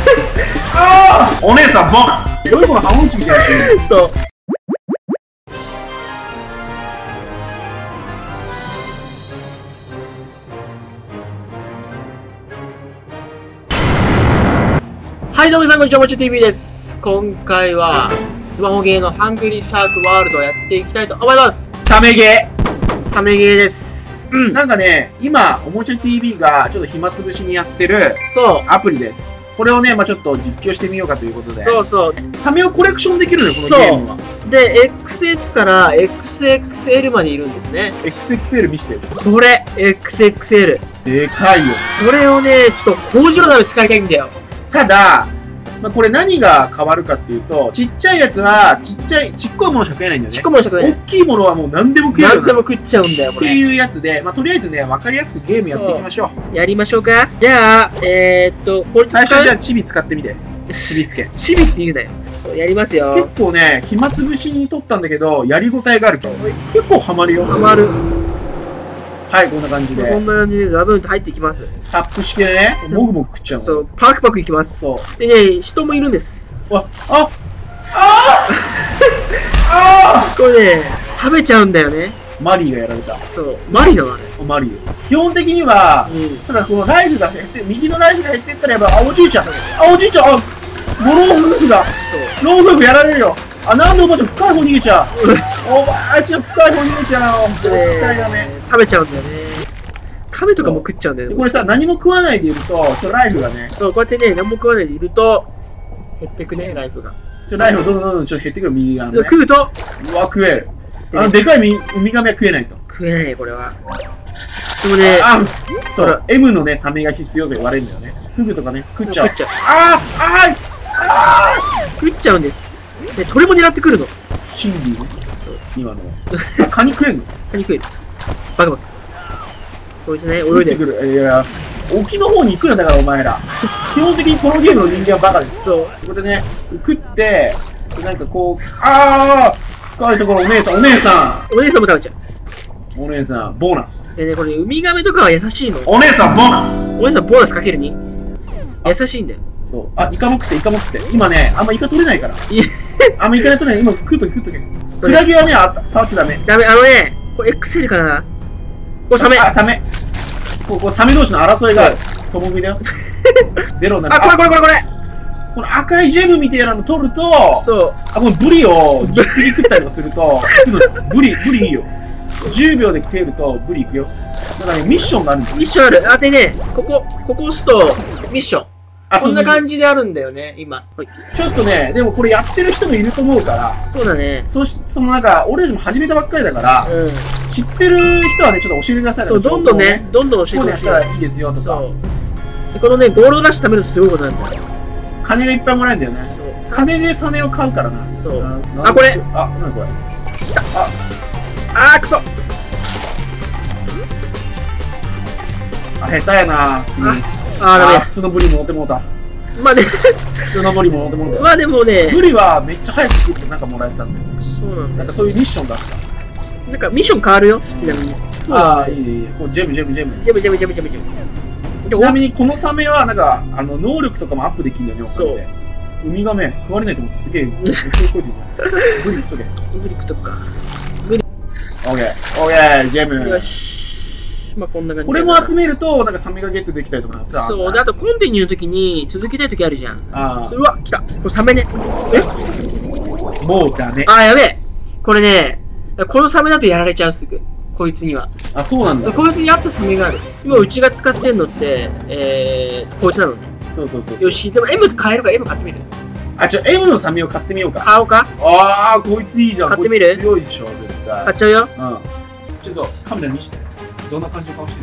お姉さんボックスよい子のハモンチみたいなやつ。 そう。はい、どうも皆さん、こんにちは、もち TV です。今回は、スマホゲーのハングリーシャークワールドをやっていきたいと思います。 サメゲサメゲーです。 ー。なんかね、今、おもちゃ TV がちょっと暇つぶしにやってるそう。 アプリです。これをね、ちょっと実況してみようかということで。 そうそう。 サメをコレクションできるのよ、このゲームは。 で、XS から XXL までいるんですね。 XXL 見してよ。 これ、XXL。 でかいよ。 これをね、ちょっと工事のため使いたいんだよ。 ただ、これ何が変わるかっていうと、ちっちゃいやつは、ちっこいものしか食えないんだよね。 ちっこいものしか食えない。 大きいものはもう何でも食える。 何でも食っちゃうんだよ、これ。 っていうやつで、とりあえずね、わかりやすくゲームやっていきましょう。 やりましょうか。じゃあ、これ最初じゃあチビ使ってみて。チビスケ。 チビって言うなよ。やりますよ。 結構ね、暇つぶしに撮ったんだけど、やりごたえがあるけど、結構ハマるよ。 ハマる。 はい、こんな感じで。 こんな感じでザブンと入っていきます。 タップ式でね、もぐもぐ食っちゃうの。 そう、パクパクいきます。 そう。 でね、人もいるんです。 これね、食べちゃうんだよね。 マリーがやられた。 そう、マリなのあれ。 マリー。基本的には、ただこのライフが減って、右のライフが減っていったらやっぱ、おじいちゃん。おじいちゃん、ゴロー夫婦だ。老夫婦やられるよ。なんでおばあちゃん深い方逃げちゃう。おばあちゃん深い方逃げちゃう。絶対ダメ。 食べちゃうんだよね。亀とかも食っちゃうんだよね。 これさ、何も食わないでいると、ライフがね。 そう、こうやってね、何も食わないでいると、減ってくね、ライフが。 ライフどんどん減ってくる、右側のね。 食うとうわ、食える。でかいウミガメは食えないと。 食えない、これは。でもね、 そう、M のね、サメが必要と言われるんだよね。フグとかね、食っちゃう。食っちゃうんです。で、鳥も狙ってくるの。 シンディね。今の。カニ食えんの？ カニ食える。バカバカ。こいつね、泳いでくる。 いや、沖の方に行くんだから、お前ら。基本的にこのゲームの人間はバカです。そう。ここでね、食って、なんかこう、深いところ、お姉さんも食べちゃう。お姉さん、ボーナス。 でね、これ、ウミガメとかは優しいの。 お姉さん、ボーナス。 お姉さん、ボーナスかける 2？ 優しいんだよ。 そう。イカも食って、イカも食って。今ね、あんまイカ取れないから。あんまイカ取れない。今食うとき。クラゲはね、触っちゃダメ。 ダメ、これ XL かな。これサメ。 サメ。ここサメ同士の争いがある。ともみだよ。ゼロになる。これ。この赤いジェムみたいなの取ると、 そう。 このブリを10匹食ったりとかすると、ブリいいよ。10秒で食えるとブリいくよ。だからね、ミッションがあるんだよ。 ミッションある。でね、ここ押すと、ミッション。こんな感じであるんだよね、今。 ちょっとね、でもこれやってる人もいると思うから、 そうだね。 なんか、俺たちも始めたばっかりだから、知ってる人はね、ちょっと教えてくださいね。 そう、どんどん教えてほしい。 こうやったらいいですよとか。 このね、ゴールドラッシュ貯めるとすごいことなんだよ。 金がいっぱいもらえるんだよね。金でサメを買うからな。 そう。これ。 何これ。来た。くそ。下手やな。ダメ。普通のブリも乗ってもうた。普通のブリも乗ってもうた。 でもね。 ブリはめっちゃ早く食ってなんかもらえたんだよ。 そうなんだ。 なんかそういうミッションだった。 なんかミッション変わるよ。ちなみに。 いい。こうジェム。 ちなみにこのサメはなんか能力とかもアップできるんだよね。そう。ウミガメ食われないと思ってすげえ。ブリ食っとけ。 ブリ食っとくか。 オッケー、ジェム。 よし。こんな感じ。これも集めるとなんかサメがゲットできたりとかさ。 そう。で、あとコンティニューの時に続けたい時あるじゃん。うわ、来た。これサメね。 もうダメ。 やべえ。これね、このサメだとやられちゃうすぐ。こいつには。 そうなんだ。 こいつに合ったサメがある。今うちが使ってんのって、こいつなのね。 そう。 よし、でも M 買えるから M 買ってみる。 M のサメを買ってみようか。 買おうか。 こいついいじゃん。 買ってみる？ 強いでしょ、絶対。 買っちゃうよ。 ちょっとカメラ見して。どんな感じの顔して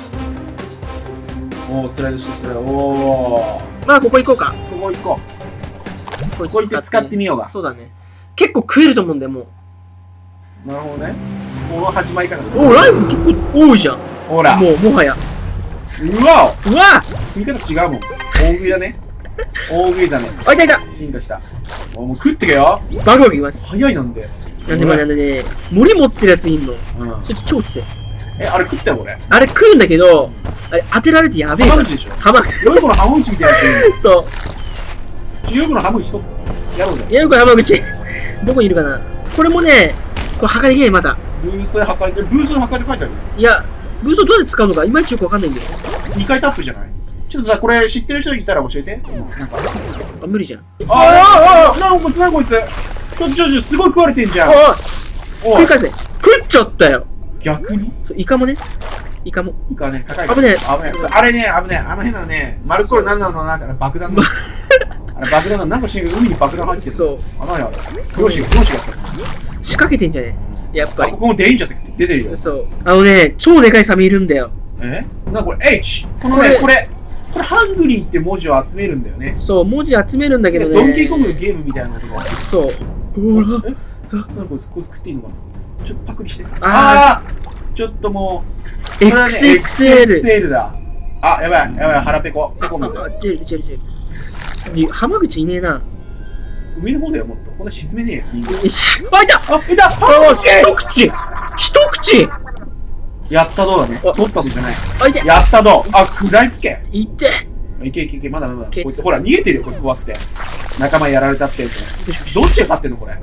る？スライドして、ここ行こうか。 こ行こう。こいつ使ってみようが。 そうだね。結構食えると思うんだよ、もう。なるほどね。この始まり方。 ライブ結構多いじゃん。 ほら。 もはや。 うわ食い方違うもん。大食いだね。大食いだね。 いた。 進化した。もう食ってけよ。 バクバクいきます。 早いなんで。 なんでね、森持ってるやついんの。それ超強い。 あれ食ったよ、俺。 あれ食うんだけど、あれ当てられてやべえ。 浜口でしょ。 浜口。 よい子の浜口みたいなやつ。 そう。 中国のハムイしとやろうぜ。 やるか、山口。どこにいるかな。これもね、これ測りげえ、まだ。 ブーストで測れてる。ブーストで測れて書いてある。 いや、ブーストどうやって使うのか、いまいちよくわかんないんだよ。 2回タップじゃない？ちょっとさ、これ知ってる人いたら教えて。なんか。 あ、無理じゃん。 なんかこいつ、なんかこいつ。ちょ、すごい食われてんじゃん。 おい、繰り返せ。食っちゃったよ。 逆に？ イカもね。イカも。 イカね、高い。 危ねえ。 危ねえ。あれね、危ねえ。あの変なね、丸っこいなんなのなんか爆弾の。あれ爆弾の、なんかし海に爆弾入ってる。 そう。 あ、なにあれ。漁師が仕掛けてんじゃねやっぱり。 ここもデインジャーって出てるよ。 そう。超でかいサメいるんだよ。 なんかこれ H。このね、これハングリーって文字を集めるんだよね。 そう、文字集めるんだけどね。 ドンキーコングのゲームみたいなことが。 そう。 うわ。なんかこいつ食っていいのかな。ちょっとパクリして。ちょっともう。XXL だ。あ、やばい、腹ペコ。ペコ水。 ジェル。浜口いねえな。 上の方だよ、もっと。こんな沈めねえよ。 あ、いた一口やったどうだね。取ったどじゃない。 あ、いてやったどう。あ、食らいつけ。 いていけ、まだ。こいつ、ほら、逃げてるよ、こいつ怖くて。仲間やられたって。どっちが勝ってんの、これ。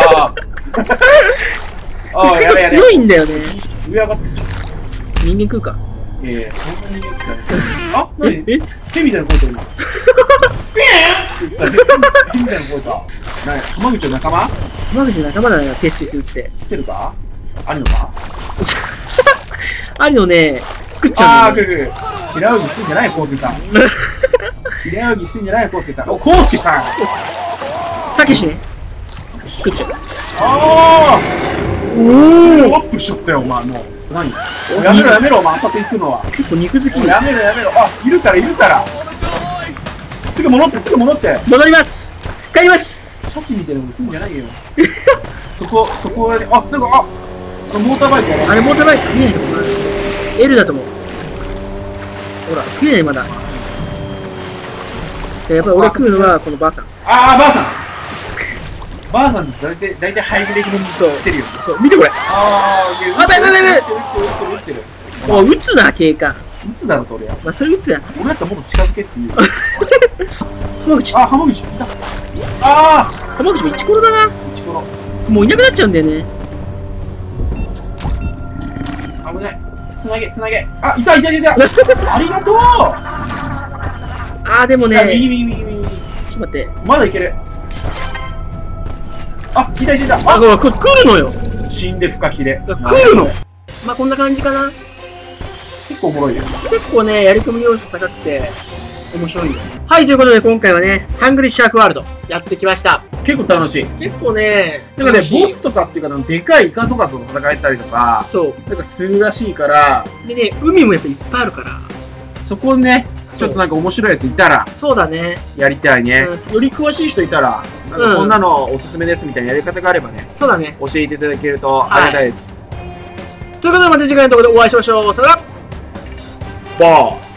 やべ。強いんだよね。 上上がってる。 人間食うか。 そんな人間食うか。あ、何？手みたいな声と今。手みたいな声か。浜口の仲間？ 浜口の仲間だよ、ペース打って。 知ってるか？あるのか？ あるのね、作っちゃうんだよ。 平泳ぎしてんじゃないよ、コウスケさん。平泳ぎしてんじゃないよ、コウスケさん。お、コウスケさん。 たけしね。作っちゃう。 アップしちゃったよ、お前もう。何？やめろ、お前、浅瀬行くのは。 結構肉好き。 やめろ。あ、いるから。すぐ戻って。 戻ります。帰ります。 シャチみたいなことすんじゃないよ。そこで、なんか、モーターバイクやね。 あれ、モーターバイク食えないのかな ?L だと思う。ほら、食えないまだ。やっぱり俺食うのはこのばあさん。 ばあさんって大体ハイグレードの水を来てるよ。 そう、見てこれ。 やべ。撃ってる。 お、撃つな、警官。 撃つだろ、それ。 まあ、それ撃つや。 俺だったらもっと近づけっていう。 浜口。 浜口いた。 浜口もイチコロだな。もういなくなっちゃうんだよね。 危ない。つなげ。あ、いた。ありがとう。 でもね。 右。 ちょっと待って。 まだいける。あ、いた。 来るのよ。 死んでフカヒレ。 来るの。まあこんな感じかな。 結構おもろいよ。 結構ね、やり込み要素高くて、面白いよ。はい、ということで今回はね、ハングリッシュシャークワールドやってきました。 結構楽しい。 結構ね、 なんかね、ボスとかっていうか、でかいイカとかと戦えたりとか、 そう。 なんかするらしいから、 でね、海もやっぱいっぱいあるから、 そこね、ちょっとなんか面白いやついたら、 そうだね。 やりたいね。より詳しい人いたら、なんかこんなのおすすめですみたいなやり方があればね、 そうだね。 教えていただけるとありがたいです。 ということでまた次回のところでお会いしましょう。さよなら。 バー。